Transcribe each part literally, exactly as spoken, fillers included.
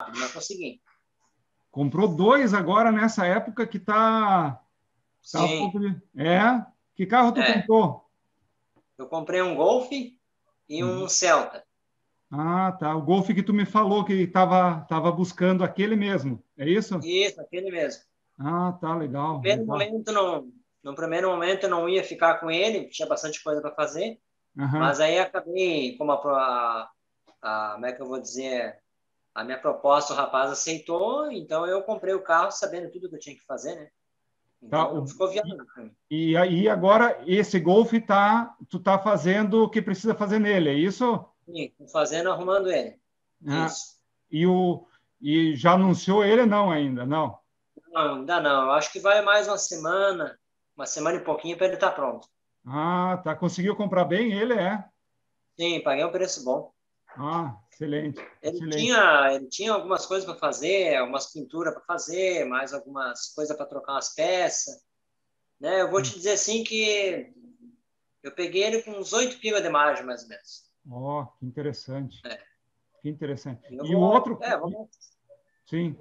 rápido, mas consegui. Comprou dois agora nessa época que tá... tá um pouco de... É? Que carro tu É. comprou? Eu comprei um Golf e um Uhum. Celta. Ah, tá. O Golf que tu me falou que estava tava buscando aquele mesmo. É isso? Isso, aquele mesmo. Ah, tá. Legal, No primeiro legal. momento, não, no primeiro momento eu não ia ficar com ele, tinha bastante coisa para fazer, Aham. mas aí acabei, como a, a, a, como é que eu vou dizer, a minha proposta o rapaz aceitou, então eu comprei o carro sabendo tudo que eu tinha que fazer, né? Tá. Então O... ficou viável para mim. E aí agora esse Golf tá, tu tá fazendo o que precisa fazer nele, é isso? Sim, tô fazendo, arrumando ele. Ah, Isso. e o e já anunciou ele não ainda, não? Não, ainda não. Eu acho que vai mais uma semana, uma semana e pouquinho para ele estar pronto. Ah, tá. Conseguiu comprar bem ele, é? Sim, paguei um preço bom. Ah, excelente, Ele excelente. tinha, ele tinha algumas coisas para fazer, algumas pinturas para fazer, mais algumas coisas para trocar umas peças, né? Eu vou te dizer assim que eu peguei ele com uns oito pila de margem, mais ou menos. Ó, que interessante, É. que interessante. Eu E o vou, outro, é, vou, sim.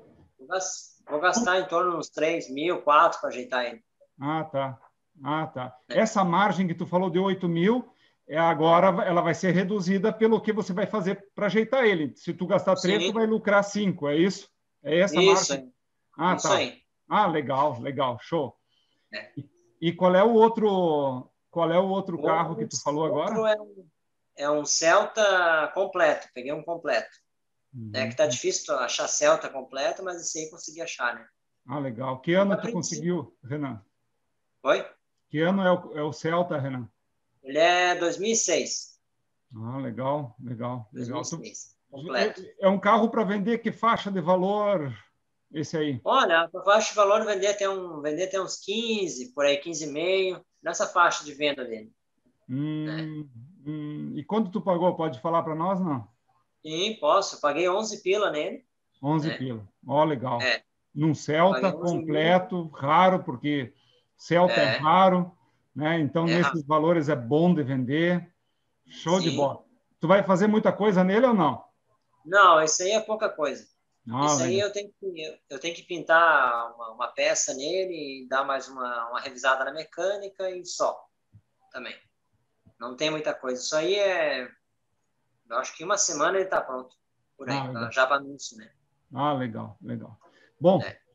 vou gastar em torno de uns três mil, quatro para ajeitar ele. Ah, tá. Ah, tá. Né? Essa margem que tu falou de oito mil, é agora ela vai ser reduzida pelo que você vai fazer para ajeitar ele. Se tu gastar três, tu Sim, vai lucrar cinco, é isso? É essa isso margem? aí, Ah, isso tá. aí. Ah, legal, legal, show. É. E, e qual é o outro, qual é o outro O carro que outro, tu falou o agora? outro é um, é um Celta completo, peguei um completo. Né? Que tá Uhum. difícil achar Celta completo, mas esse aí consegui achar, né? Ah, legal. Que A ano tu princípio. conseguiu, Renan? Oi? Que ano é o, é o Celta, Renan? Ele é dois mil e seis. Ah, legal, legal, legal. Tu, dois mil e seis, completo. é, é um carro para vender que faixa de valor esse aí? Olha, a faixa de valor vender até, um, vender até uns quinze, por aí, quinze e meio, nessa faixa de venda dele. Né? Hum, hum, e quanto tu pagou? Pode falar para nós, não? Sim, posso. Paguei onze pila nele. onze Né? pila. Ó, legal. É, Num Celta paguei onze mil. completo, raro, porque Celta é É, raro, né? Então, é nesses rápido. valores é bom de vender. Show de Sim. bola. Tu vai fazer muita coisa nele ou não? Não, isso aí é pouca coisa. Ah, Isso aí legal. eu tenho que, eu tenho que pintar uma, uma peça nele e dar mais uma, uma revisada na mecânica e só, também. Não tem muita coisa. Isso aí é, eu acho que uma semana ele está pronto, por Ah, aí, legal. já para anúncio, né? Ah, legal, legal. Bom, É.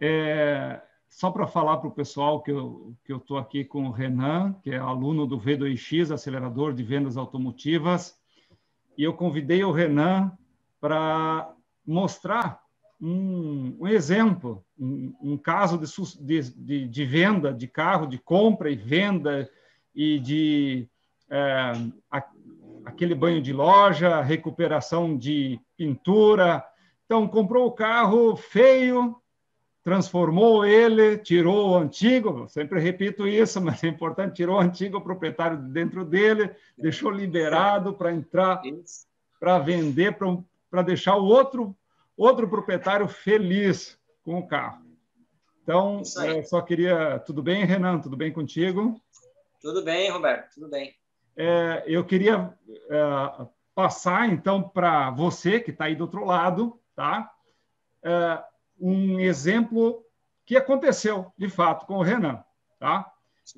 é, só para falar para o pessoal que eu que eu estou aqui com o Renan, que é aluno do V dois X, acelerador de vendas automotivas, e eu convidei o Renan para mostrar um, um exemplo, um, um caso de, de, de, venda de carro, de compra e venda e de é, a, aquele banho de loja, recuperação de pintura. Então, comprou o carro feio, transformou ele, tirou o antigo, sempre repito isso, mas é importante, tirou o antigo proprietário dentro dele, deixou liberado para entrar, Isso. para vender, para deixar o outro, outro proprietário feliz com o carro. Então, Isso aí. é, só queria... Tudo bem, Renan? Tudo bem contigo? Tudo bem, Roberto, tudo bem. É, eu queria é, passar, então, para você que está aí do outro lado, tá? É, um exemplo que aconteceu, de fato, com o Renan, tá?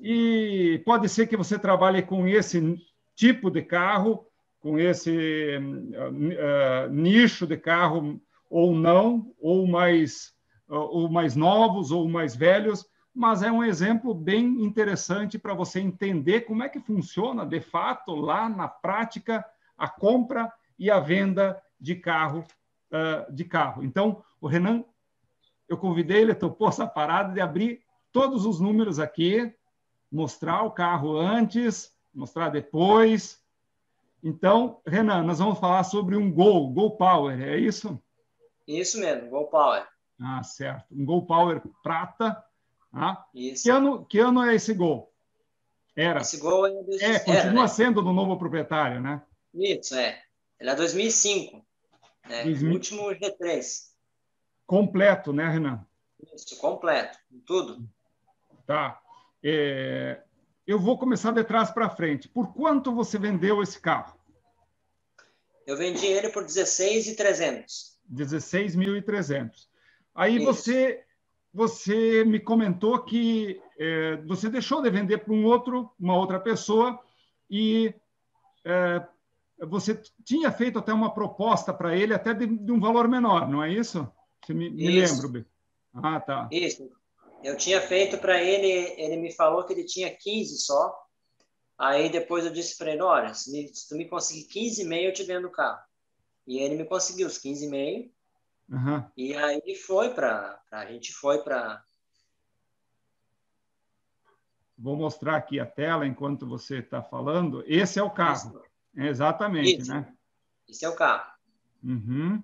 E pode ser que você trabalhe com esse tipo de carro, com esse uh, nicho de carro, ou não, ou mais, uh, ou mais novos, ou mais velhos, mas é um exemplo bem interessante para você entender como é que funciona, de fato, lá na prática, a compra e a venda de carro, uh, de carro. Então, o Renan, eu convidei ele, topou essa parada de abrir todos os números aqui, mostrar o carro antes, mostrar depois. Então, Renan, nós vamos falar sobre um Gol, Gol Power, é isso? Isso mesmo, Gol Power. Ah, certo. Um Gol Power prata. Ah. Que Isso. ano, que ano é esse Gol? Era. Esse Gol é, É, era, continua né? sendo do novo proprietário, né? Isso, é. Ele é dois mil e cinco, né? dois O mil... último G três. Completo, né, Renan? Isso, completo, tudo. Tá. É... Eu vou começar de trás para frente. Por quanto você vendeu esse carro? Eu vendi ele por dezesseis mil e trezentos. dezesseis mil e trezentos. Aí Isso. você, você me comentou que é, você deixou de vender para um outro, uma outra pessoa e é, você tinha feito até uma proposta para ele até de, de um valor menor, não é isso? Você me, me Isso. lembra? Ah, tá. Isso. Eu tinha feito para ele, ele me falou que ele tinha quinze só. Aí depois eu disse para ele, olha, se, me, se tu me conseguir quinze e meio, eu te vendo o carro. E ele me conseguiu os quinze e meio. Uhum. E aí foi para... A gente foi para... Vou mostrar aqui a tela enquanto você está falando. Esse é o carro. Isso. Exatamente, Isso. né? Esse é o carro. Uhum.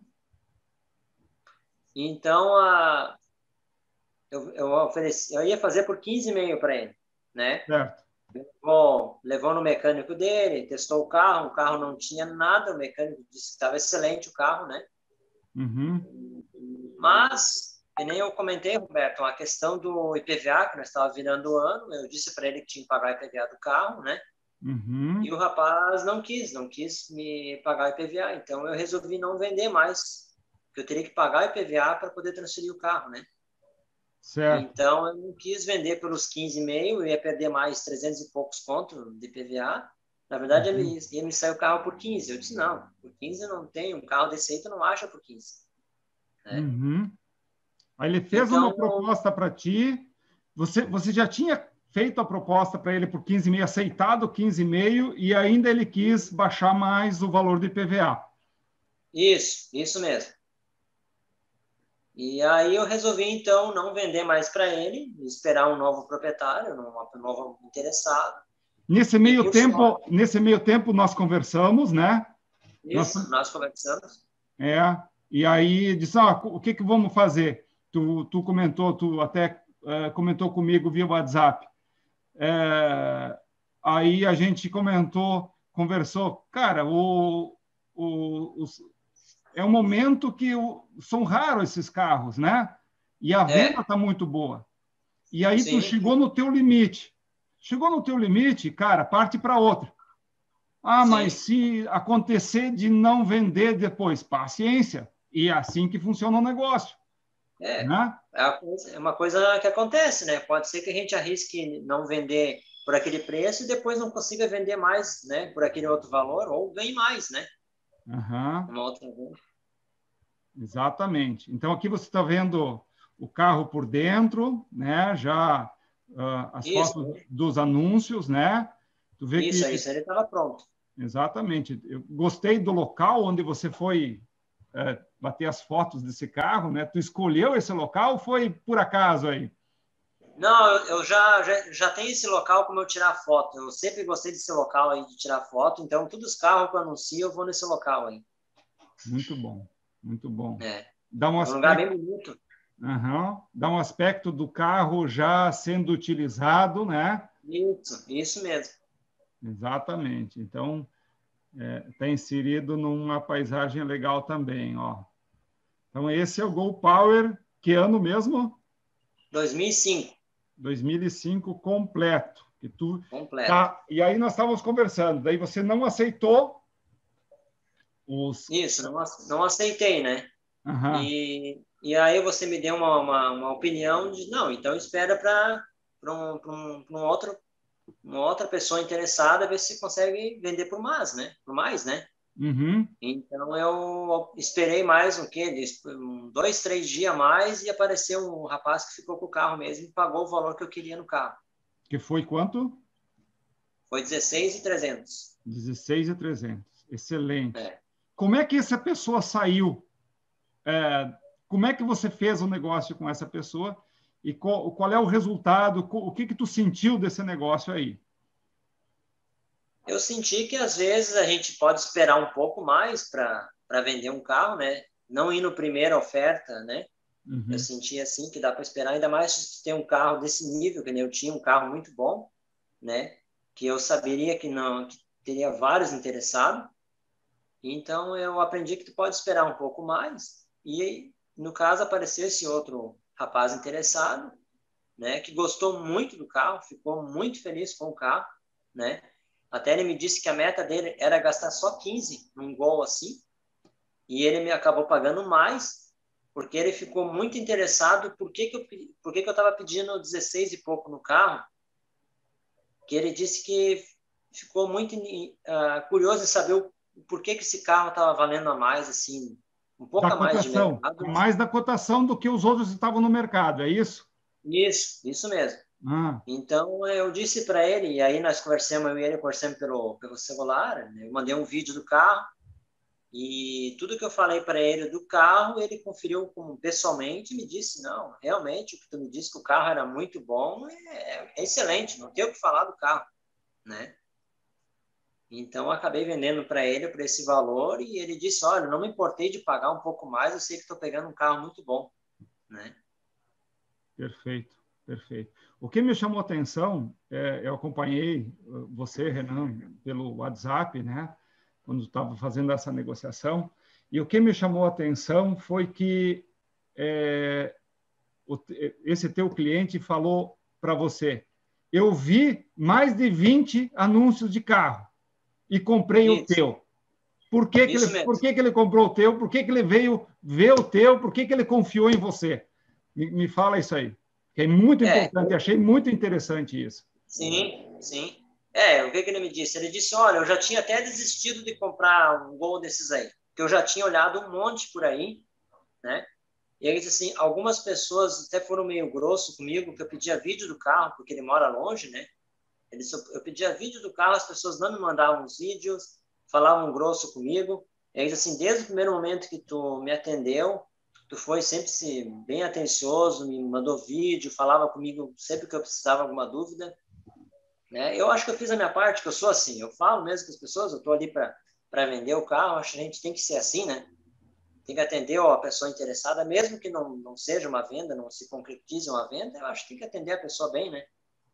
Então, a, eu, eu, ofereci, eu ia fazer por quinze e meio para ele, né? Certo. Bom, levou no mecânico dele, testou o carro, o carro não tinha nada, o mecânico disse que estava excelente o carro, né? Uhum. Mas, que nem eu comentei, Roberto, a questão do I P V A, que nós estávamos virando o ano, eu disse para ele que tinha que pagar o I P V A do carro, né? Uhum. E o rapaz não quis, não quis me pagar o I P V A, então eu resolvi não vender mais, porque eu teria que pagar o I P V A para poder transferir o carro, né? Certo. Então, eu não quis vender pelos quinze e meio, eu ia perder mais trezentos e poucos pontos de I P V A. Na verdade, ia me, ia me sair o carro por quinze. Eu disse, não, por quinze eu não tenho, um carro desse aí tu não acha por quinze. Né? Uhum. Aí ele fez uma Então, proposta para ti, você, você já tinha feito a proposta para ele por quinze e meio, aceitado quinze e meio, e ainda ele quis baixar mais o valor do I P V A. isso, isso mesmo. E aí eu resolvi, então, não vender mais para ele, esperar um novo proprietário, um novo interessado. Nesse E meio por tempo, sorte, nesse meio tempo nós conversamos, né? Nós, isso, nós conversamos. é, e aí disse, ah, o que que vamos fazer? Tu, tu comentou, tu até uh, comentou comigo via WhatsApp. É, aí a gente comentou, conversou, cara, o, o, os, é um momento que o, são raros esses carros, né? E a venda É, está muito boa. E aí tu sim, chegou no teu limite. Chegou no teu limite, cara, parte para outra. Ah, mas sim. se acontecer de não vender depois, paciência. E é assim que funciona o negócio, É, né? é uma coisa, é uma coisa que acontece, né? Pode ser que a gente arrisque não vender por aquele preço e depois não consiga vender mais, né? Por aquele outro valor ou ganhe mais, né? Uhum, Uma outra vez. exatamente. Então aqui você está vendo o carro por dentro, né? Já uh, as Isso, fotos dos anúncios, né? Tu vê isso, que isso, ele estava pronto. exatamente. Eu gostei do local onde você foi é, bater as fotos desse carro, né? Tu escolheu esse local ou foi por acaso aí? Não, eu, eu já, já, já tenho esse local como eu tirar foto. Eu sempre gostei desse local aí de tirar foto, então todos os carros que eu anuncio eu vou nesse local aí. Muito bom, muito bom. É, Dá um é um lugar bem aspecto, bonito. uhum, dá um aspecto do carro já sendo utilizado, né? Isso, isso mesmo. Exatamente. Então, está inserido numa paisagem legal também, ó. Então, esse é o Gol Power, que ano mesmo? dois mil e cinco, dois mil e cinco completo. Que tu completo. tá. E aí nós estávamos conversando, daí você não aceitou os. Isso, não, não aceitei, né? Aham. E, e aí você me deu uma, uma, uma opinião de, não, então espera para um, um, um outro, uma outra pessoa interessada ver se consegue vender por mais, né? Por mais, né? Uhum. Então eu esperei mais um quê? Um, dois, três dias a mais e apareceu um rapaz que ficou com o carro mesmo e pagou o valor que eu queria no carro. Que foi quanto? Foi dezesseis mil e trezentos. dezesseis mil e trezentos. Excelente. É. Como é que essa pessoa saiu? É, como é que você fez o negócio com essa pessoa? E qual, qual é o resultado? O que que tu sentiu desse negócio aí? Eu senti que às vezes a gente pode esperar um pouco mais para para vender um carro, né? Não ir no primeira oferta, né? Eu Uhum. senti assim que dá para esperar, ainda mais se tem um carro desse nível, que nem eu tinha um carro muito bom, né? Que eu saberia que não que teria vários interessados. Então eu aprendi que tu pode esperar um pouco mais. E no caso apareceu esse outro rapaz interessado, né? Que gostou muito do carro, ficou muito feliz com o carro, né? Até ele me disse que a meta dele era gastar só quinze num Gol assim, e ele me acabou pagando mais, porque ele ficou muito interessado por que que eu, por que que eu estava pedindo dezesseis e pouco no carro, que ele disse que ficou muito uh, curioso em saber o, por que que esse carro estava valendo a mais, assim, um Da pouco a mais de cotação, mercado. a mais da cotação do que os outros estavam no mercado, é isso? Isso, isso mesmo. Ah, Então, eu disse para ele, e aí nós conversamos, eu e ele conversamos pelo, pelo celular, né? Eu mandei um vídeo do carro, e tudo que eu falei para ele do carro, ele conferiu como, pessoalmente e me disse, não, realmente, o que tu me disse que o carro era muito bom, é, é excelente, não tem o que falar do carro, né? Então, eu acabei vendendo para ele por esse valor, e ele disse, olha, não me importei de pagar um pouco mais, eu sei que estou pegando um carro muito bom, né? perfeito, perfeito. O que me chamou a atenção, é, eu acompanhei você, Renan, pelo WhatsApp, né, quando estava fazendo essa negociação, e o que me chamou a atenção foi que é, o, esse teu cliente falou para você, eu vi mais de vinte anúncios de carro e comprei o Isso, teu. Por que, que, ele, isso por mesmo. que, que ele comprou o teu? Por que, que ele veio ver o teu? Por que, que ele confiou em você? Me, me fala isso aí. Que é muito É, importante, achei muito interessante isso. sim, sim. É, o que que ele me disse? Ele disse, olha, eu já tinha até desistido de comprar um Gol desses aí, porque eu já tinha olhado um monte por aí, né? E ele disse assim, algumas pessoas até foram meio grosso comigo, que eu pedia vídeo do carro, porque ele mora longe, né? Ele disse, eu pedia vídeo do carro, as pessoas não me mandavam os vídeos, falavam grosso comigo. E ele disse assim, desde o primeiro momento que tu me atendeu, tu foi sempre bem atencioso, me mandou vídeo, falava comigo sempre que eu precisava de alguma dúvida. Né? Eu acho que eu fiz a minha parte, que eu sou assim, eu falo mesmo com as pessoas, eu estou ali para para vender o carro, acho que a gente tem que ser assim, né? Tem que atender a pessoa interessada, mesmo que não, não seja uma venda, não se concretize uma venda, eu acho que tem que atender a pessoa bem, né?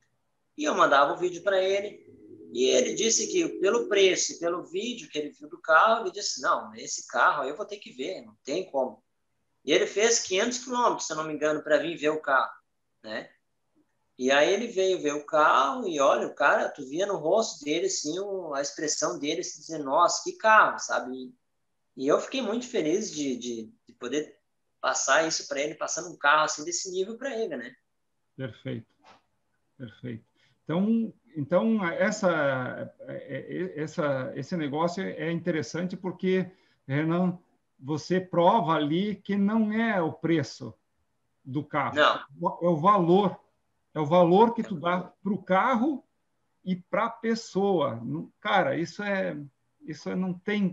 E eu mandava o vídeo para ele, e ele disse que pelo preço e pelo vídeo que ele viu do carro, ele disse, não, esse carro aí eu vou ter que ver, não tem como. E ele fez quinhentos quilômetros, se eu não me engano, para vir ver o carro, né? E aí ele veio ver o carro e olha, o cara, tu via no rosto dele, assim, a expressão dele, assim, dizer, nossa, que carro, sabe? E eu fiquei muito feliz de, de, de poder passar isso para ele, passando um carro assim desse nível para ele, né? Perfeito, perfeito. Então, então essa, essa, esse negócio é interessante porque, Renan, você prova ali que não é o preço do carro, Não. é o valor, é o valor que tu dá para o carro e para a pessoa. Cara, isso é, isso é, não tem,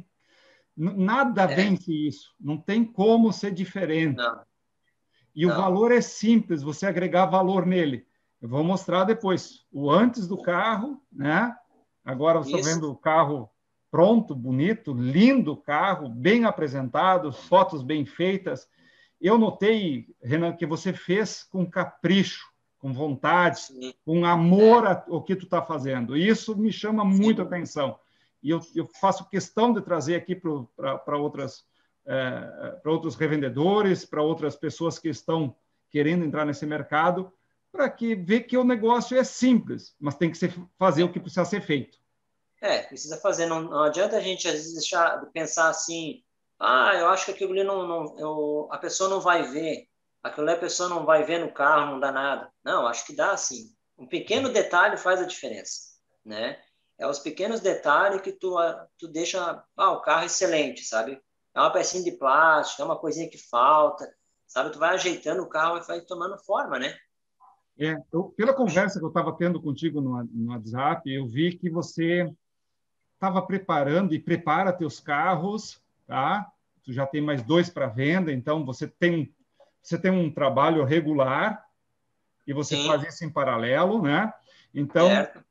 nada É, vence isso, não tem como ser diferente. não, E o não. valor é simples, você agregar valor nele. Eu vou mostrar depois o antes do carro, né? Agora você está Isso, vendo o carro pronto, bonito, lindo carro, bem apresentado, fotos bem feitas. Eu notei, Renan, que você fez com capricho, com vontade, sim, com é, amor ao que tu está fazendo. Isso me chama muito sim, atenção. E eu, eu faço questão de trazer aqui para outras é, para outros revendedores, para outras pessoas que estão querendo entrar nesse mercado, para que ver que o negócio é simples, mas tem que ser, fazer o é. que precisa ser feito. É, precisa fazer. Não, não adianta a gente, às vezes, deixar, pensar assim, ah, eu acho que aquilo ali não, não eu, a pessoa não vai ver, aquilo ali a pessoa não vai ver no carro, não dá nada. Não, acho que dá sim. Um pequeno detalhe faz a diferença, né? É os pequenos detalhes que tu, tu deixa, ah, o carro é excelente, sabe? É uma pecinha de plástico, é uma coisinha que falta, sabe? Tu vai ajeitando o carro e vai tomando forma, né? É, eu, pela conversa que eu estava tendo contigo no, no WhatsApp, eu vi que você estava preparando e prepara teus carros, tá? Tu já tem mais dois para venda, então você tem você tem um trabalho regular e você Sim, faz isso em paralelo, né? Então certo?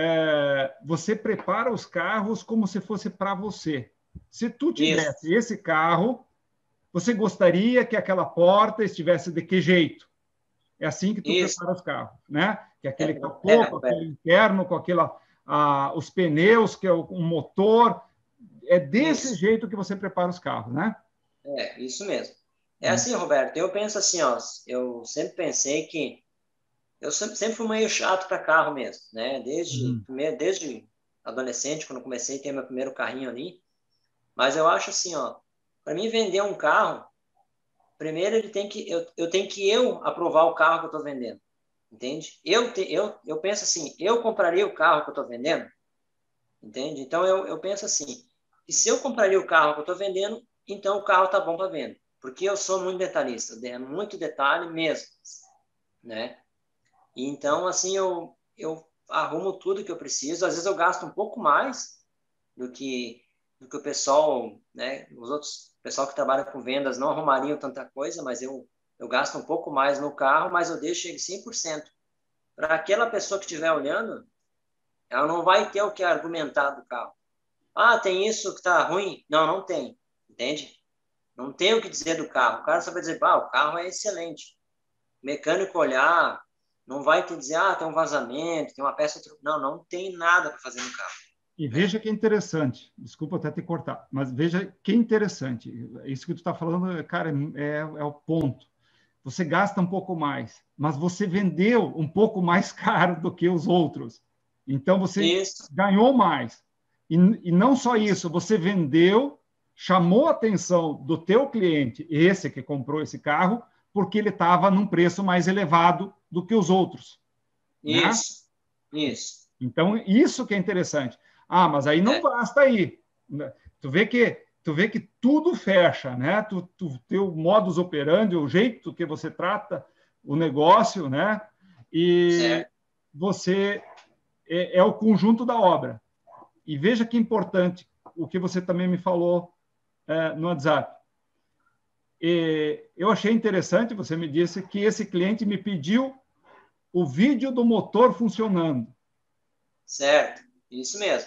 é, você prepara os carros como se fosse para você. Se tu tivesse Isso, esse carro, você gostaria que aquela porta estivesse de que jeito? É assim que tu isso. prepara os carros, né? Que É, aquele capô, é, com aquele é, interno, com aquela, ah, os pneus, que é o, um motor. É desse isso. jeito que você prepara os carros, né? É, isso mesmo. É assim, Roberto, eu penso assim, ó, eu sempre pensei que eu sempre, sempre fui meio chato para carro mesmo, né? Desde Uhum. primeiro, desde adolescente, quando comecei a ter meu primeiro carrinho ali, mas eu acho assim, ó, para mim vender um carro, primeiro ele tem que eu, eu tenho que eu aprovar o carro que eu estou vendendo, entende? Eu, te, eu, eu penso assim, eu compraria o carro que eu estou vendendo, entende? Então eu, eu penso assim, que se eu compraria o carro que eu estou vendendo, então o carro tá bom para venda, porque eu sou muito detalhista, é muito detalhe mesmo, né? E então assim eu eu arrumo tudo que eu preciso, às vezes eu gasto um pouco mais do que do que o pessoal, né? Os outros pessoal que trabalha com vendas não arrumariam tanta coisa, mas eu eu gasto um pouco mais no carro, mas eu deixo ele cem por cento para aquela pessoa que estiver olhando, ela não vai ter o que argumentar do carro. Ah, tem isso que está ruim? Não, não tem. Entende? Não tem o que dizer do carro. O cara só vai dizer, ah, o carro é excelente. O mecânico olhar, não vai te dizer, ah, tem um vazamento, tem uma peça... Não, não tem nada para fazer no carro. E veja que é interessante, desculpa até te cortar, mas veja que interessante. Isso que tu está falando, cara, é, é o ponto. Você gasta um pouco mais, mas você vendeu um pouco mais caro do que os outros. Então, você Isso. ganhou mais. E, e não só isso, você vendeu, chamou a atenção do teu cliente, esse que comprou esse carro, porque ele estava num preço mais elevado do que os outros. Isso. Né? Isso. Então, isso que é interessante. Ah, mas aí não é. basta aí. Tu vê que tu vê que tudo fecha, né? Tu, tu teu modus operandi, o jeito que você trata o negócio, né? E Certo. você é, é o conjunto da obra. E veja que importante o que você também me falou é, no WhatsApp. E eu achei interessante, você me disse que esse cliente me pediu o vídeo do motor funcionando. Certo. Isso mesmo.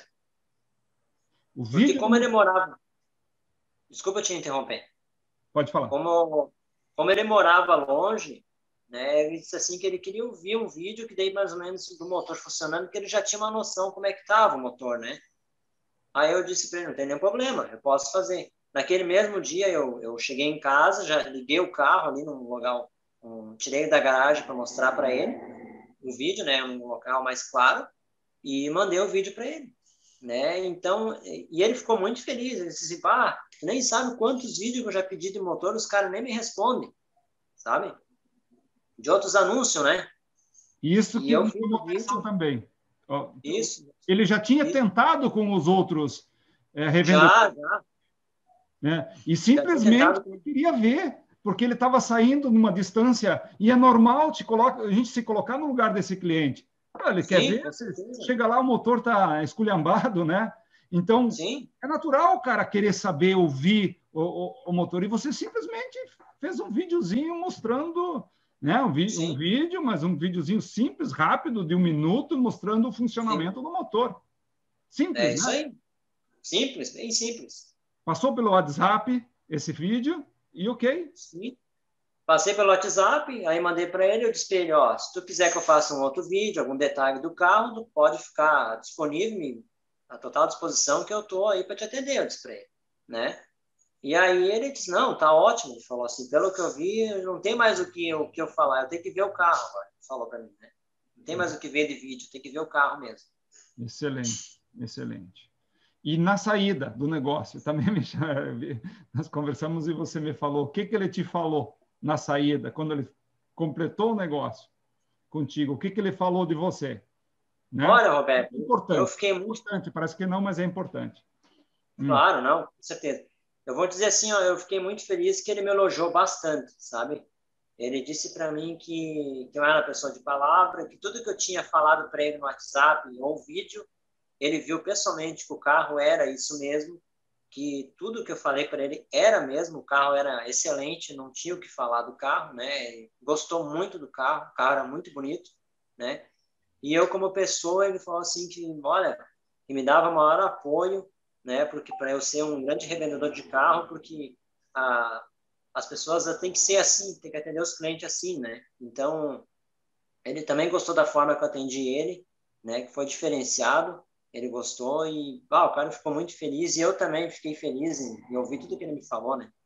O Porque vídeo como do... ele morava... Desculpa te interromper. Pode falar. Como, como ele morava longe, né, ele disse assim que ele queria ouvir um vídeo que daí mais ou menos do motor funcionando, que ele já tinha uma noção como é que estava o motor, né? Aí eu disse para ele, não tem nenhum problema, eu posso fazer. Naquele mesmo dia eu, eu cheguei em casa, já liguei o carro ali num local, um, tirei da garagem para mostrar para ele o vídeo, né, num local mais claro, e mandei o vídeo para ele, né? Então, e ele ficou muito feliz, ele disse assim, pá, tu nem sabe quantos vídeos que eu já pedi de motor, os caras nem me respondem, sabe? De outros anúncios, né? Isso E que eu me fiz chamou o a atenção vídeo, também. Ó, isso, ele já tinha isso. tentado com os outros é, revendedores, Já, já, né? E já tinha simplesmente tentado ele com... queria ver, porque ele estava saindo numa distância, e é normal te coloca, a gente se colocar no lugar desse cliente. Ah, ele quer Sim, ver, com certeza. chega lá, o motor está esculhambado, né? Então, Sim, é natural o cara querer saber, ouvir o, o, o motor, e você simplesmente fez um videozinho mostrando, né? Um, vi, um sim, vídeo, mas um videozinho simples, rápido, de um minuto, mostrando o sim. funcionamento do motor. É Simples, isso né? aí. Simples, bem simples. Passou pelo WhatsApp esse vídeo e ok. Sim. Passei pelo WhatsApp, aí mandei para ele, eu disse para ele, ó, se tu quiser que eu faça um outro vídeo, algum detalhe do carro, tu pode ficar disponível, à total disposição, que eu tô aí para te atender, eu disse para ele, né? E aí ele disse, não, tá ótimo, ele falou assim, pelo que eu vi, não tem mais o que eu, que eu falar, eu tenho que ver o carro agora, ele falou para mim, né? Não tem mais o que ver de vídeo, tem que ver o carro mesmo. Excelente, excelente. E na saída do negócio, também me, nós conversamos e você me falou, o que, que ele te falou na saída, quando ele completou o negócio contigo, o que, que ele falou de você? Né? Olha, Roberto, eu Importante, fiquei muito... importante, parece que não, mas é importante. Hum. Claro, não, com certeza. Eu vou dizer assim, ó, eu fiquei muito feliz que ele me elogiou bastante, sabe? Ele disse para mim que, que eu era uma pessoa de palavra, que tudo que eu tinha falado para ele no WhatsApp ou vídeo, ele viu pessoalmente que o carro era isso mesmo, que tudo que eu falei para ele era mesmo, o carro era excelente, não tinha o que falar do carro, né? Ele gostou muito do carro, o carro era muito bonito, né? E eu, como pessoa, ele falou assim que, olha, que me dava maior apoio, né? Porque para eu ser um grande revendedor de carro, porque a, as pessoas têm que ser assim, tem que atender os clientes assim, né? Então, ele também gostou da forma que eu atendi ele, né? Que foi diferenciado, ele gostou e, ah, o cara ficou muito feliz e eu também fiquei feliz em, em ouvir tudo que ele me falou, né?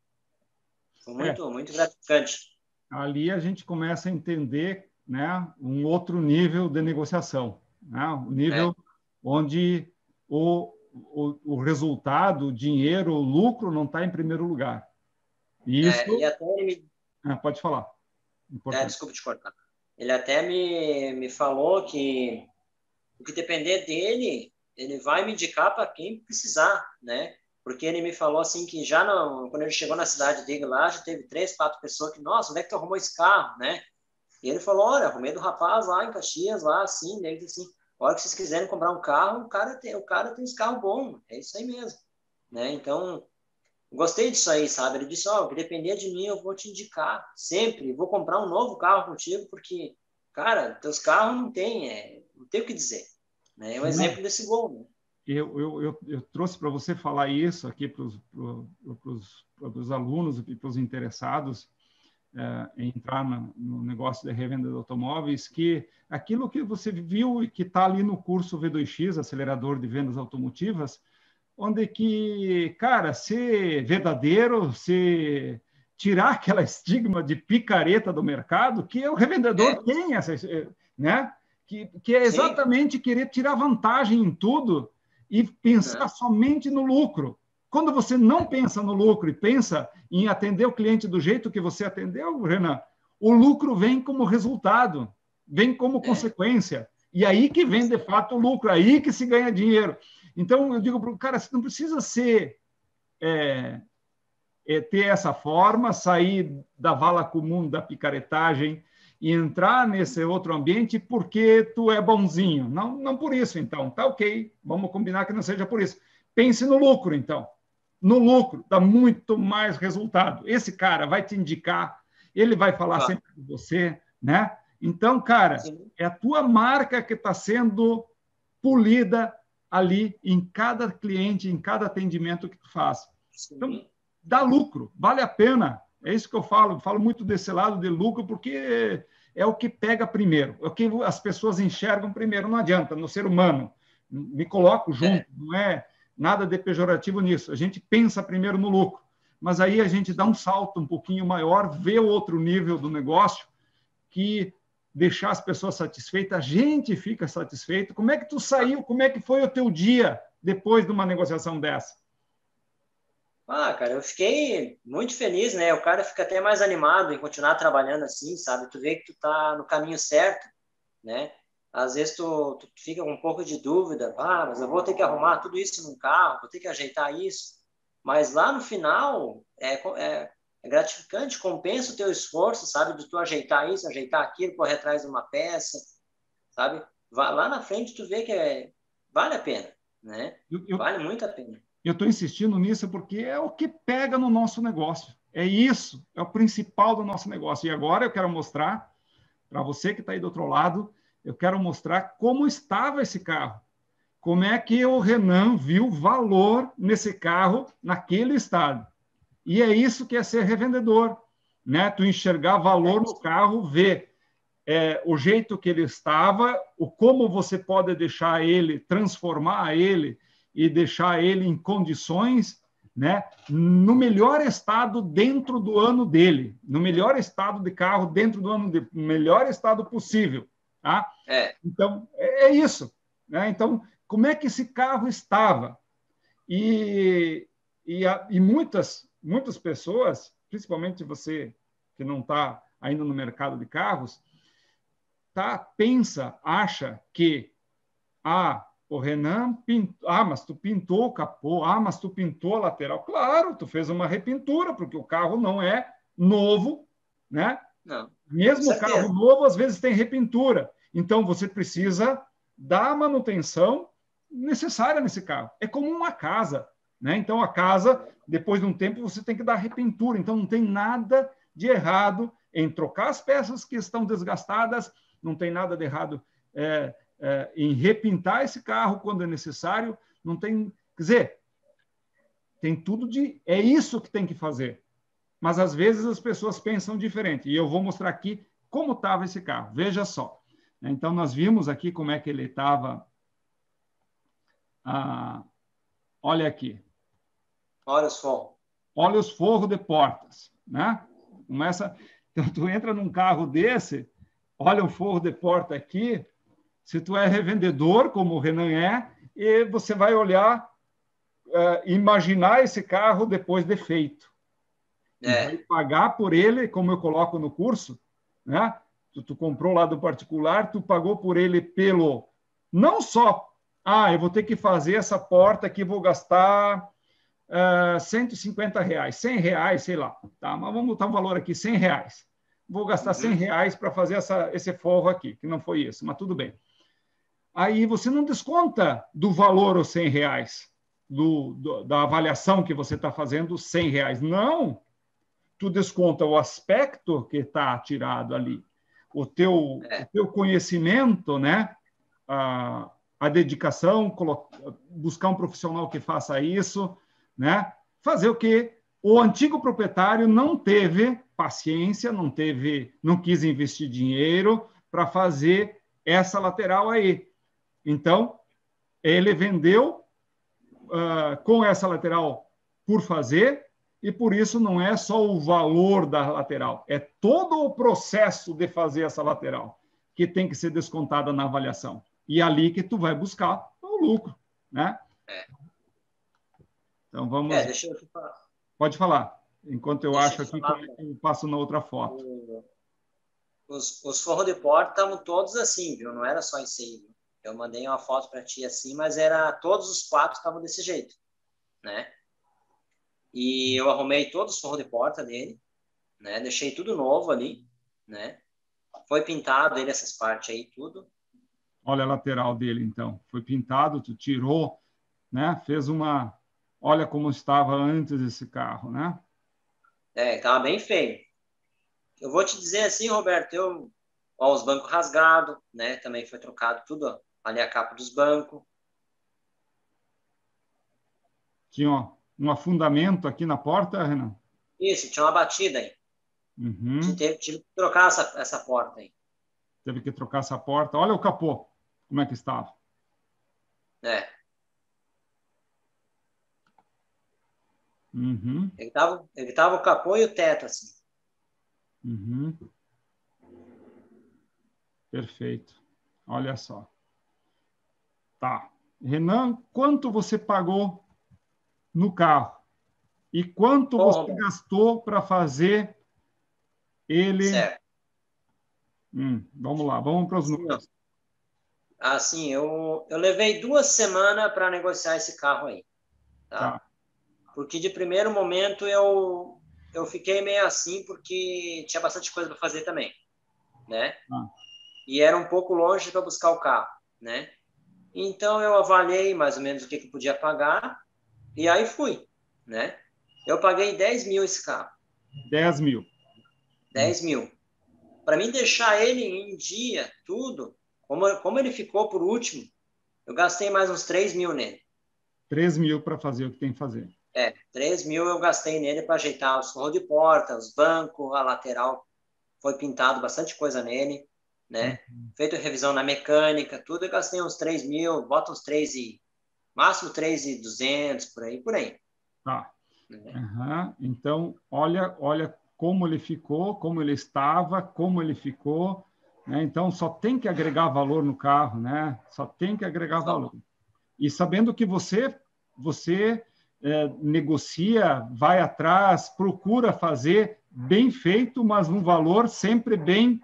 Foi É, muito, muito gratificante. ali a gente começa a entender, né, um outro nível de negociação, né? O É, nível onde o, o, o resultado, o dinheiro, o lucro não está em primeiro lugar. E isso... É, ele até me... ah, pode falar. É, desculpa te cortar. Ele até me, me falou que o que depender dele, ele vai me indicar para quem precisar, né? Porque ele me falou assim que já não, quando ele chegou na cidade dele lá, já teve três, quatro pessoas que, nossa, onde é que tu arrumou esse carro, né? E ele falou, olha, arrumei do rapaz lá em Caxias, lá assim, daí ele disse assim, a hora que vocês quiserem comprar um carro, o cara tem, o cara tem esse carro bom, é isso aí mesmo, né? Então, gostei disso aí, sabe? Ele disse, ó, oh, que depender de mim, eu vou te indicar sempre, vou comprar um novo carro contigo, porque, cara, teus carros não tem, é, não tem o que dizer, né? É um exemplo desse gol, né? Eu, eu, eu, eu trouxe para você falar isso aqui para os alunos e para os interessados é, em entrar no, no negócio de revenda de automóveis, que aquilo que você viu e que está ali no curso V dois X, Acelerador de Vendas Automotivas, onde que, cara, ser verdadeiro, se tirar aquela estigma de picareta do mercado, que o revendedor é. tem, essa, né? Que, que é exatamente Sim. querer tirar vantagem em tudo e pensar é. somente no lucro. Quando você não pensa no lucro e pensa em atender o cliente do jeito que você atendeu, Renan, o lucro vem como resultado, vem como é. consequência. E aí que vem, de fato, o lucro, aí que se ganha dinheiro. Então, eu digo para o cara, você não precisa ser, é, é, ter essa forma, sair da vala comum da picaretagem e entrar nesse outro ambiente porque tu é bonzinho. Não, não por isso, então. Tá ok, vamos combinar que não seja por isso. Pense no lucro, então. No lucro, dá muito mais resultado. Esse cara vai te indicar, ele vai falar ah. sempre com você, né? Então, cara, Sim. é a tua marca que está sendo polida ali em cada cliente, em cada atendimento que tu faz. Sim. Então, dá lucro, vale a pena. É isso que eu falo, falo muito desse lado de lucro, porque é o que pega primeiro, é o que as pessoas enxergam primeiro, não adianta, no ser humano. Me coloco junto, é. não é nada de pejorativo nisso. A gente pensa primeiro no lucro, mas aí a gente dá um salto um pouquinho maior, vê o outro nível do negócio, que deixar as pessoas satisfeitas, a gente fica satisfeito. Como é que tu saiu? Como é que foi o teu dia depois de uma negociação dessa? Ah, cara, eu fiquei muito feliz, né? O cara fica até mais animado em continuar trabalhando assim, sabe? Tu vê que tu tá no caminho certo, né? Às vezes tu, tu fica com um pouco de dúvida, ah, mas eu vou ter que arrumar tudo isso num carro, vou ter que ajeitar isso. Mas lá no final, é, é, é gratificante, compensa o teu esforço, sabe? De tu ajeitar isso, ajeitar aquilo, correr atrás de uma peça, sabe? Lá na frente tu vê que é, vale a pena, né? Eu, eu... Vale muito a pena. Eu estou insistindo nisso porque é o que pega no nosso negócio. É isso, é o principal do nosso negócio. E agora eu quero mostrar, para você que está aí do outro lado, eu quero mostrar como estava esse carro. Como é que o Renan viu valor nesse carro naquele estado. E é isso que é ser revendedor, né? Tu enxergar valor no carro, ver é, o jeito que ele estava, o como você pode deixar ele, transformar ele, e deixar ele em condições, né, no melhor estado dentro do ano dele, no melhor estado de carro dentro do ano dele, no melhor estado possível. Tá? É. Então, é isso. Né? Então, como é que esse carro estava? E, e, a, e muitas, muitas pessoas, principalmente você que não está ainda no mercado de carros, tá, pensa, acha que a O Renan pintou, ah, mas tu pintou o capô, ah, mas tu pintou a lateral. Claro, tu fez uma repintura, porque o carro não é novo, né? Não. Mesmo o carro novo, às vezes tem repintura. Então, você precisa dar manutenção necessária nesse carro. É como uma casa, né? Então, a casa, depois de um tempo, você tem que dar repintura. Então, não tem nada de errado em trocar as peças que estão desgastadas, não tem nada de errado é, É, em repintar esse carro quando é necessário, não tem... Quer dizer, tem tudo de... É isso que tem que fazer. Mas, às vezes, as pessoas pensam diferente. E eu vou mostrar aqui como estava esse carro. Veja só. Então, nós vimos aqui como é que ele estava... Ah, olha aqui. Olha os forros. Olha os forros de portas. Né? Começa... Então, tu entra num carro desse, olha o forro de porta aqui... Se tu é revendedor, como o Renan é, e você vai olhar uh, imaginar esse carro depois de feito. É. E vai pagar por ele, como eu coloco no curso, né? Tu, tu comprou lá do particular, tu pagou por ele pelo... Não só, ah, eu vou ter que fazer essa porta aqui, vou gastar uh, cento e cinquenta reais, cem reais, sei lá. Tá? Mas vamos botar um valor aqui, cem reais. Vou gastar cem reais para fazer essa, esse forro aqui, que não foi isso, mas tudo bem. Aí você não desconta do valor os cem reais, do, do, da avaliação que você está fazendo, cem reais. Não! Tu desconta o aspecto que está tirado ali, o teu, É. o teu conhecimento, né? a, a dedicação, buscar um profissional que faça isso, né? Fazer o que o antigo proprietário não teve paciência, não teve, não quis investir dinheiro para fazer essa lateral aí. Então, ele vendeu uh, com essa lateral por fazer, e por isso não é só o valor da lateral, é todo o processo de fazer essa lateral que tem que ser descontada na avaliação. E é ali que tu vai buscar o lucro, né? É. Então, vamos... É, deixa eu falar. Pode falar, enquanto eu deixa acho eu aqui falar, como é que eu passo na outra foto. O... Os, os forros de porta estavam todos assim, viu? Não era só isso aí, viu? Eu mandei uma foto para ti assim, mas era todos os quatro estavam desse jeito, né? E eu arrumei todos os forros de porta dele, né? Deixei tudo novo ali, né? Foi pintado ele, essas partes aí, tudo. Olha a lateral dele, então. Foi pintado, tu tirou, né? Fez uma... Olha como estava antes esse carro, né? É, estava bem feio. Eu vou te dizer assim, Roberto, eu... Ó, os bancos rasgados, né? Também foi trocado tudo, ó. Ali a capa dos bancos. Tinha ó, um afundamento aqui na porta, Renan? Isso, tinha uma batida aí. Uhum. Tive, tive que trocar essa, essa porta aí. Teve que trocar essa porta. Olha o capô, como é que estava. É. Uhum. Ele tava, ele tava o capô e o teto, assim. Uhum. Perfeito. Olha só. Tá. Renan, quanto você pagou no carro? E quanto Bom, você Roberto. gastou para fazer ele... Certo. Hum, vamos lá, vamos para os Assim, números. ó. Assim, eu, eu levei duas semanas para negociar esse carro aí, tá? Tá. Porque de primeiro momento eu, eu fiquei meio assim, porque tinha bastante coisa para fazer também, né? Tá. E era um pouco longe para buscar o carro, né? Então eu avaliei mais ou menos o que que podia pagar e aí fui, né? Eu paguei dez mil esse carro. dez mil. dez mil. Para mim deixar ele em dia, tudo, como, como ele ficou por último, eu gastei mais uns três mil nele. três mil para fazer o que tem que fazer. É, três mil eu gastei nele para ajeitar os forros de porta, os bancos, a lateral. Foi pintado bastante coisa nele, né? Uhum. Feito revisão na mecânica, tudo. Eu gastei uns três mil, bota uns três e... Máximo três e duzentos, por aí, por aí. Tá. Né? Uhum. Então, olha, olha como ele ficou, como ele estava, como ele ficou, né? Então, só tem que agregar valor no carro, né? Só tem que agregar Só. valor. E sabendo que você, você é, negocia, vai atrás, procura fazer bem feito, mas um valor sempre bem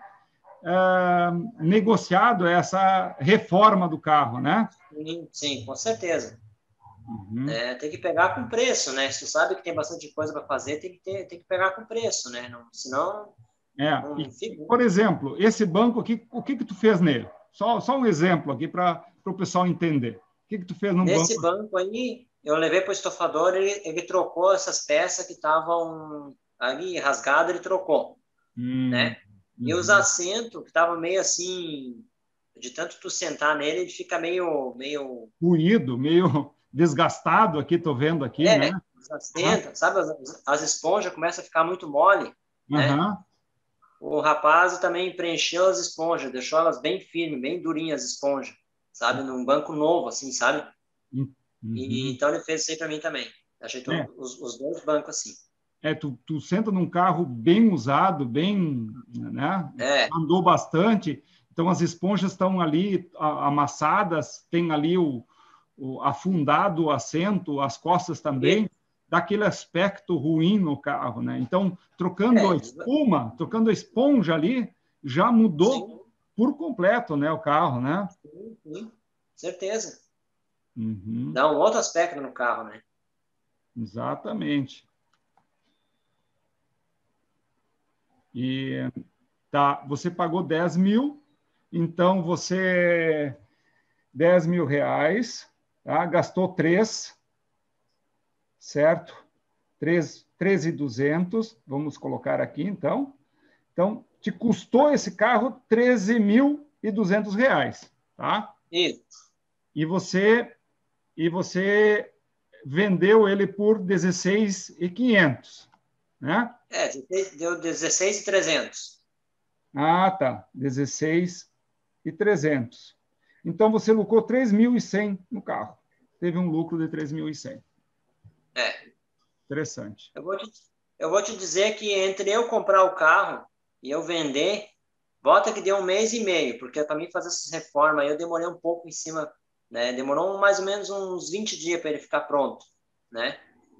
é, negociado, essa reforma do carro, né? Sim, sim, com certeza. Uhum. É, tem que pegar com preço, né? Se tu sabe que tem bastante coisa para fazer, tem que, ter, tem que pegar com preço, né? Não, senão, É. não E, fica... por exemplo, esse banco aqui, o que que tu fez nele? Só, só um exemplo aqui para o pessoal entender. O que que tu fez no Nesse banco? banco aí, eu levei para o estofador, ele, ele trocou essas peças que estavam ali rasgadas, ele trocou, Hum, né? E os uhum. assentos, que estavam meio assim, de tanto tu sentar nele, ele fica meio... meio... Ruído, meio desgastado aqui, estou vendo aqui, né? É, os assentos, sabe? As, as esponjas começam a ficar muito mole, né? Uhum. O rapaz também preencheu as esponjas, deixou elas bem firmes, bem durinhas as esponjas, sabe? Num banco novo, assim, sabe? Uhum. E, então ele fez isso aí para mim também. Ajeitou É, os, os dois bancos assim. é tu, tu senta num carro bem usado, bem, né? É, Andou bastante, então as esponjas estão ali a- amassadas, tem ali o, o afundado o assento, as costas também, dá aquele aspecto ruim no carro, né? Então, trocando É, a espuma, trocando a esponja ali, já mudou sim, por completo, né, o carro, né? sim, sim, certeza. Uhum, Dá um outro aspecto no carro, né? exatamente. E tá, você pagou dez mil, então você dez mil reais, tá? Gastou três, certo? três, treze mil e duzentos, vamos colocar aqui então. Então, te custou esse carro treze mil e duzentos reais, tá? Isso. E você e você vendeu ele por dezesseis mil e quinhentos, né? É, deu dezesseis mil e trezentos. Ah, tá, dezesseis mil e trezentos. Então, você lucrou três mil e cem no carro. Teve um lucro de três mil e cem. É. Interessante. Eu vou te, eu vou te dizer que entre eu comprar o carro e eu vender, bota que deu um mês e meio, porque para mim fazer essas reformas aí eu demorei um pouco em cima, né? Demorou mais ou menos uns vinte dias para ele ficar pronto, né?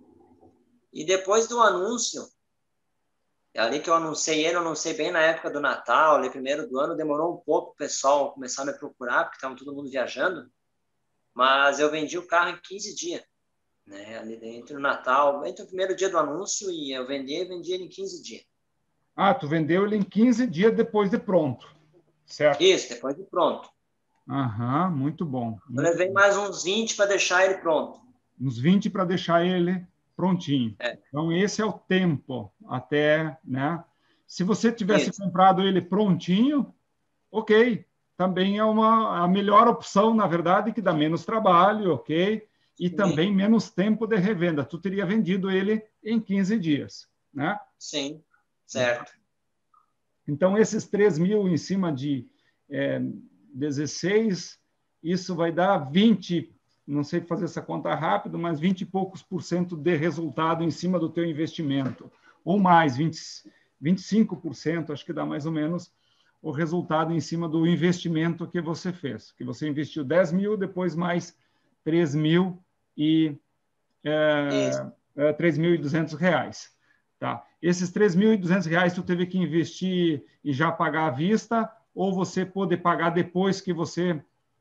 E depois do anúncio, ali que eu anunciei ele, eu anunciei bem na época do Natal, ali primeiro do ano, demorou um pouco o pessoal começar a me procurar, porque estava todo mundo viajando, mas eu vendi o carro em quinze dias, né? Ali entre o Natal, entre o primeiro dia do anúncio e eu vendi, vendi ele em quinze dias. Ah, tu vendeu ele em quinze dias depois de pronto, certo? Isso, depois de pronto. Aham, muito bom, Eu muito levei bom. mais uns vinte para deixar ele pronto. Uns vinte para deixar ele prontinho. É, Então, esse é o tempo até, né? Se você tivesse isso, comprado ele prontinho, ok. Também é uma a melhor opção, na verdade, que dá menos trabalho, ok? E sim, também menos tempo de revenda. Tu teria vendido ele em quinze dias, né? sim, certo. Então, esses três mil em cima de é, dezesseis, isso vai dar vinte, não sei fazer essa conta rápido, mas vinte e poucos por cento de resultado em cima do teu investimento. Ou mais, vinte, vinte e cinco por cento, acho que dá mais ou menos o resultado em cima do investimento que você fez. Que você investiu dez mil, depois mais três mil e Isso. é, é, três mil e duzentos reais. Tá? Esses três mil e duzentos reais tu teve que investir e já pagar à vista, ou você pode pagar depois que você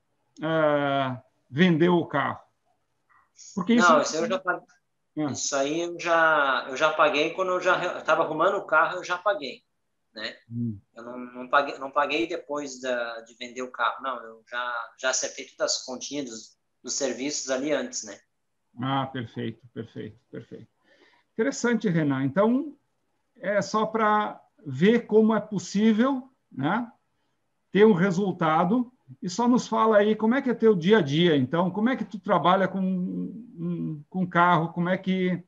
uh, vendeu o carro? Porque isso... Não, isso aí eu já paguei. Ah, Isso aí eu já, eu já paguei quando eu já estava arrumando o carro, eu já paguei, né? hum. Eu não, não paguei, não paguei depois da, de vender o carro, não. Eu já, já acertei todas as continhas dos, dos serviços ali antes, né? Ah, perfeito, perfeito, perfeito. Interessante, Renan. Então, é só para ver como é possível, né, ter um resultado. E só nos fala aí como é que é teu dia a dia. Então, como é que tu trabalha com com carro? Como é que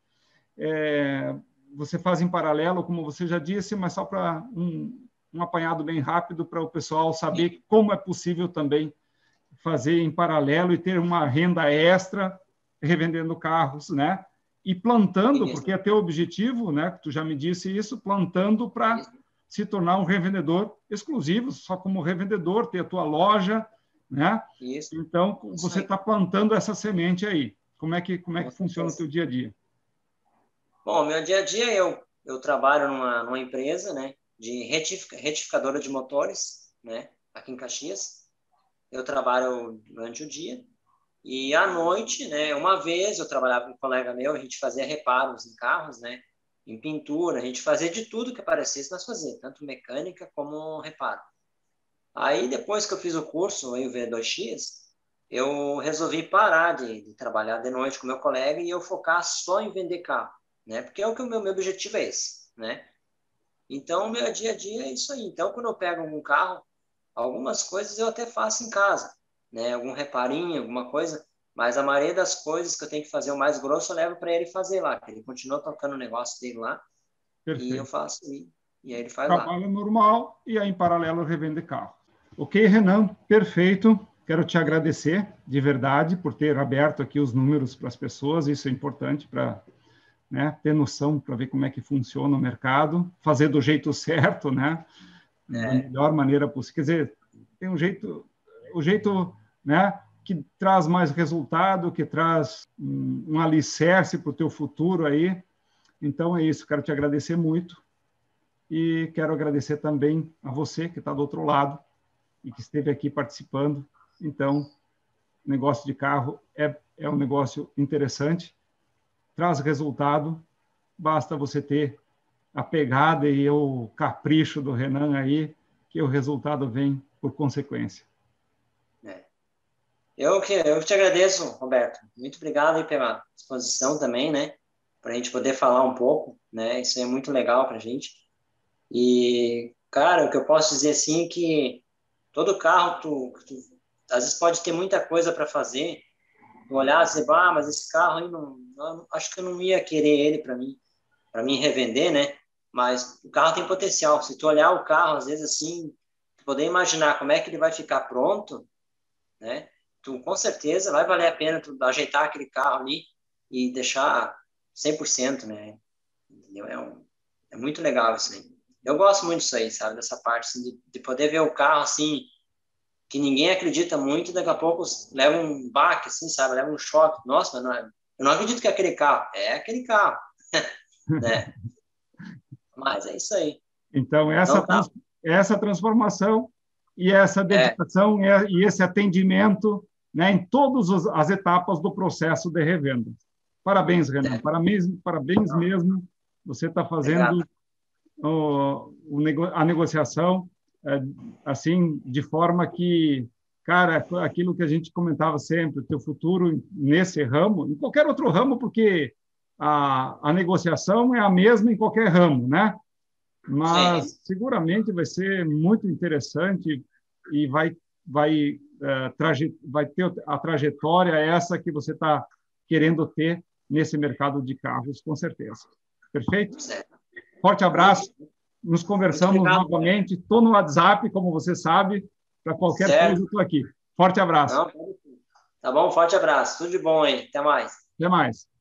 é, você faz em paralelo, como você já disse, mas só para um, um apanhado bem rápido para o pessoal saber como é possível também fazer em paralelo e ter uma renda extra revendendo carros, né? E plantando, Isso, porque é teu objetivo, né? Tu já me disse isso, plantando para isso, se tornar um revendedor exclusivo, só como revendedor, ter a tua loja, né? isso, Então, isso você aí, está plantando essa semente aí. Como é que, como é com que funciona o certeza. teu dia a dia? Bom, meu dia a dia eu, eu trabalho numa, numa empresa, né, de retific, retificadora de motores, né, aqui em Caxias. Eu trabalho durante o dia e à noite, né, uma vez eu trabalhava com um colega meu, a gente fazia reparos em carros, né, em pintura, a gente fazia de tudo que aparecesse, nós fazíamos, tanto mecânica como reparo. Aí depois que eu fiz o curso, aí o V dois X, eu resolvi parar de, de trabalhar de noite com meu colega e eu focar só em vender carro, né? Porque é o que o meu, meu objetivo é esse, né? Então, o meu dia a dia é isso aí. Então, quando eu pego um carro, algumas coisas eu até faço em casa, né? Algum reparinho, alguma coisa, mas a maioria das coisas que eu tenho que fazer o mais grosso eu levo para ele fazer lá, que ele continua tocando o negócio dele lá e eu Perfeito. faço e, e aí ele faz lá. Trabalho normal e aí, em paralelo, revende carro. Ok, Renan, perfeito. Quero te agradecer de verdade por ter aberto aqui os números para as pessoas. Isso é importante para, né, ter noção, para ver como é que funciona o mercado, fazer do jeito certo, né, da É, melhor maneira possível. Quer dizer, tem um jeito, o jeito, né, que traz mais resultado, que traz um, um alicerce para o teu futuro aí. Então, é isso. Quero te agradecer muito e quero agradecer também a você que está do outro lado e que esteve aqui participando. Então, negócio de carro é, é um negócio interessante, traz resultado, basta você ter a pegada e o capricho do Renan aí, que o resultado vem por consequência. É. Eu que eu que te agradeço, Roberto. Muito obrigado aí pela disposição também, né? Para a gente poder falar um pouco, né? Isso é muito legal para a gente. E, cara, o que eu posso dizer assim é que todo carro, tu, tu às vezes pode ter muita coisa para fazer, tu olhar e dizer, ah, mas esse carro aí, não, não, acho que eu não ia querer ele para mim, para mim revender, né? Mas o carro tem potencial. Se tu olhar o carro, às vezes assim, tu poder imaginar como é que ele vai ficar pronto, né? Tu com certeza vai valer a pena tu ajeitar aquele carro ali e deixar cem por cento, né? Entendeu? É, um, é muito legal isso aí. Eu gosto muito disso aí, sabe? Dessa parte, assim, de, de poder ver o carro, assim, que ninguém acredita muito e daqui a pouco leva um baque, assim, sabe? Leva um choque. Nossa, mas não, é, eu não acredito que é aquele carro. É aquele carro, né? Mas é isso aí. Então, essa, Então, tá. essa transformação e essa É. dedicação é. e esse atendimento, né, em todas as etapas do processo de revenda. Parabéns, Renan. É. Parabéns, parabéns mesmo. Você está fazendo o, o, a negociação é, assim, de forma que, cara, aquilo que a gente comentava sempre, o teu futuro nesse ramo, em qualquer outro ramo, porque a, a negociação é a mesma em qualquer ramo, né? Mas Sim. seguramente vai ser muito interessante e vai, vai, uh, traje, vai ter a trajetória essa que você está querendo ter nesse mercado de carros, com certeza. Perfeito? Certo. Forte abraço. Nos conversamos obrigado, novamente. Estou no WhatsApp, como você sabe. Para qualquer certo. coisa, estou aqui. Forte abraço. Não, tá bom, forte abraço. Tudo de bom aí. Até mais. Até mais.